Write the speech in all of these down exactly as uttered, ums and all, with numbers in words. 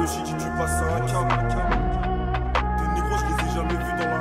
le shit, tu passes à un cam. Tes négros, je les ai jamais vus dans la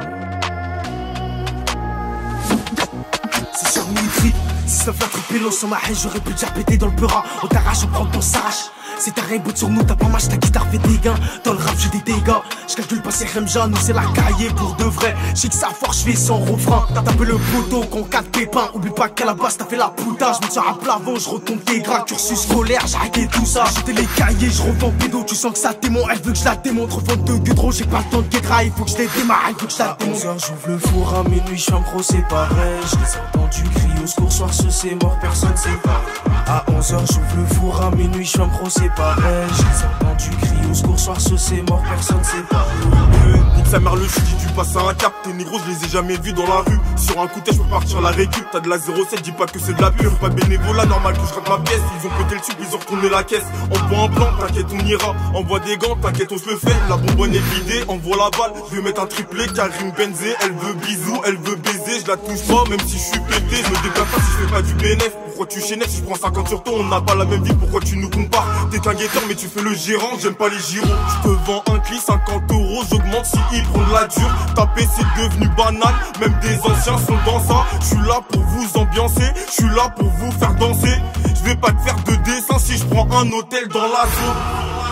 rue. C'est sur Mitri, si ça fait tripper l'eau sur ma haine, j'aurais pu déjà péter dans le beurre. On t'arrache, on prend ton s'arrache. C'est ta rainbow sur nous, t'as pas match, ta guitare fait des gains. Dans le rap, j'ai des dégâts. J'calcule pas ces Remja, nous c'est la cahier pour de vrai. J'sais que ça fort, j'fais sans refrain. T'as tapé le poteau, qu'on quatre pépins. Oublie pas qu'à la base, t'as fait la puta. J'me tiens à plavon, j'retombe tes gras. Cursus scolaire, j'ai arrêté tout ça. J'étais les cahiers, j'revends pédo. Tu sens que ça témoin, elle veut que je la démontre. Vente de gudro, j'ai pas le temps de guédra. Il faut que je les démarre, il faut que je la démontre. J'ouvre le four à minuit, j'suis en gros, c'est pareil. J'les entendu crier au secours, soir ce c'est mort, personne sait pas. À onze heures, j'ouvre le four à minuit, j'suis en gros, c'est pareil. J'ai entendu crier au secours, soir ce c'est mort, personne sait pas. Nique sa mère le shit, tu passes à un cap. Tes négros, je les ai jamais vus dans la rue. Sur un coup de tête, je peux partir la récup. T'as de la zéro sept, dis pas que c'est de la pure. Pas bénévolat, normal que je rate ma pièce. Ils ont pété le tube, ils ont retourné la caisse. Envoie un plan, t'inquiète, on ira. Envoie des gants, t'inquiète, on se le fait. La bonbonne est vidée, envoie la balle. Je vais mettre un triplé, Karim Benzé. Elle veut bisous, elle veut baiser. Je la touche pas, même si je suis pété. Je me déplace pas si je fais pas du bénéf. Pourquoi tu chénèves si je prends cinquante sur toi? On n'a pas la même vie, pourquoi tu nous compares? T'es qu'un guetteur, mais tu fais le gérant. J'aime pas les gyros. Je te vends un cli, cinquante euros. J'augmente si ils prennent de la dure. Taper, c'est devenu banal. Même des anciens sont dans ça. Je suis là pour vous ambiancer. Je suis là pour vous faire danser. Je vais pas te faire de dessin si je prends un hôtel dans la zone.